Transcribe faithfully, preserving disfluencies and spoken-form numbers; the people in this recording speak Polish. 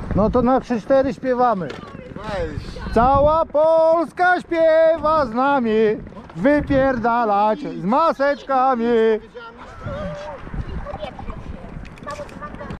No to na trzy cztery śpiewamy. Weź. Cała Polska śpiewa z nami, wypierdalać z maseczkami.